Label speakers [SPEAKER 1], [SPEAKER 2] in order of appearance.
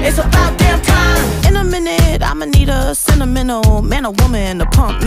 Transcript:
[SPEAKER 1] It's about damn time. In a minute, I'ma need a sentimental man or woman to pump me.